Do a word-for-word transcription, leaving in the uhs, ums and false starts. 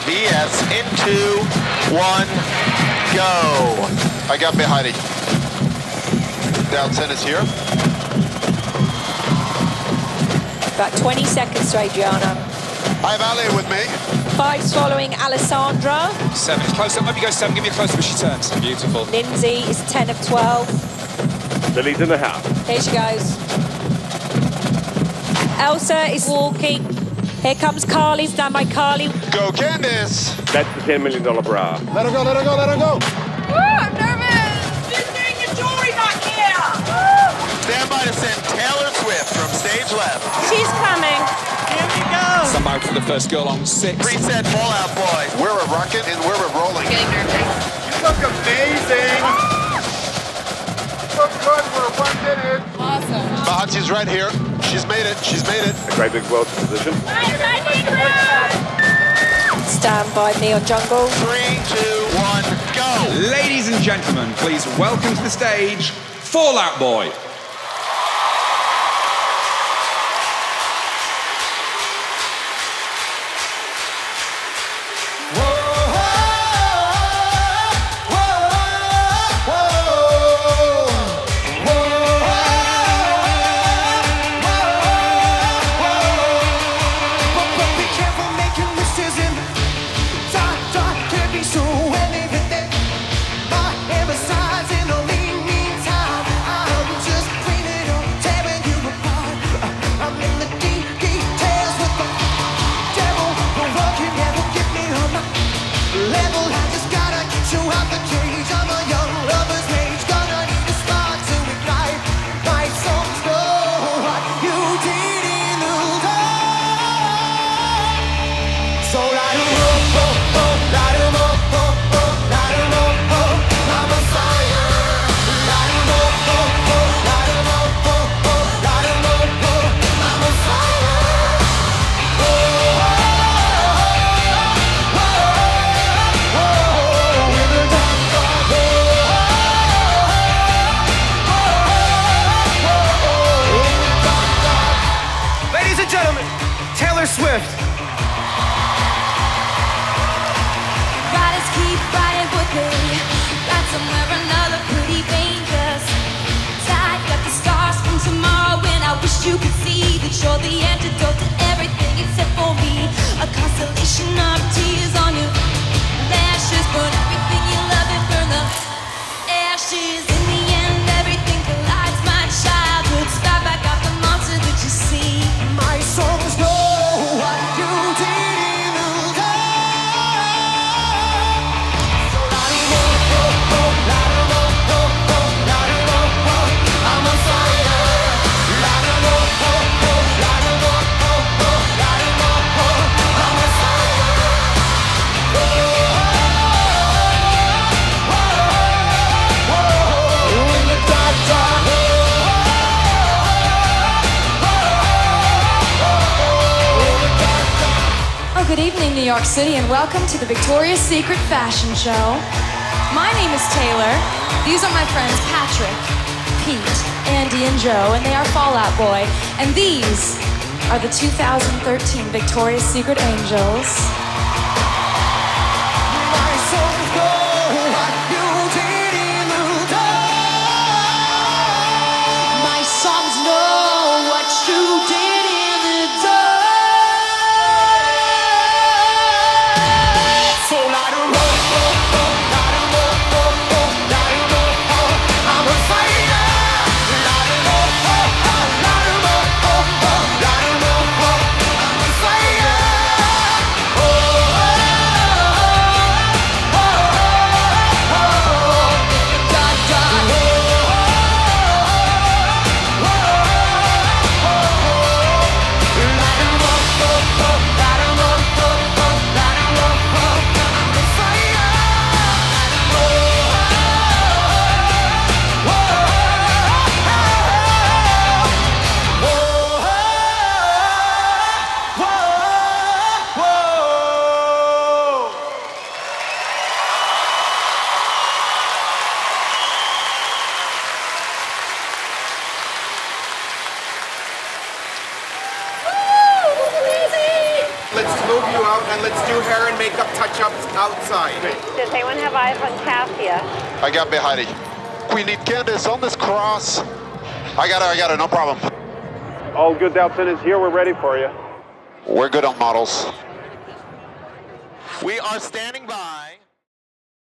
E A S in two, one, go. I got behind it. Down ten is here. About twenty seconds to Adriana. I have Ali with me. Five's following Alessandra. Seven, close up, maybe go seven, give me a close up as she turns. Beautiful. Lindsay is ten of twelve. The lead in the house. Here she goes. Elsa is walking. Here comes Carly, stand by Carly. Go Candice. That's the ten million dollar bra. Let her go, let her go, let her go. Woo, I'm nervous. She's doing a jewelry back here. Stand by to send Taylor Swift from stage left. She's coming. Here we go. Somebody for the first girl on six. Preset Fallout Boy. We're a rocket and we're a rolling. Getting nervous. You look amazing. You look good, we're one minute. Awesome. Mahatsi's right here. She's made it, she's made it. A great big world position. Stand by Neon Jungle. Three, two, one, go. Ladies and gentlemen, please welcome to the stage, Fallout Boy. Swift. Riders keep riding with me. Got somewhere another pretty dangerous. Tied up the stars from tomorrow when I wish you could see that you're the antidote to everything except for me. A constellation of tears on your lashes, burn everything you love and burn the ashes. In the end, everything collides. My childhood sky back off the monster that you see. My songs know what you did in the dark. So light 'em up, oh, oh, light 'em up, oh, oh, light 'em up, oh, I'm on fire. Light 'em up, oh, oh, light 'em up, oh, oh, light 'em up, oh, I'm on fire. Oh, oh, oh, oh, in the dark, dark. Oh, good evening, New York City, and welcome to the Victoria's Secret Fashion Show. My name is Taylor. These are my friends Patrick, Pete, Andy, and Joe, and they are Fallout Boy. And these are the two thousand thirteen Victoria's Secret Angels. My songs know what you did in the dark. My songs know what you did in the dark. So light 'em up, oh, oh, light 'em up, oh, oh, light 'em up, oh, I'm a fighter. Light 'em up, oh, oh, light 'em up, oh, oh, light 'em up, oh, I'm a fighter. Oh, let's move you out and let's do hair and makeup touch-ups outside. Does anyone have eyes on Cassia? I got behind it. We need Candace on this cross. I got it, I got it, no problem. All good, Dalton is here. We're ready for you. We're good on models. We are standing by.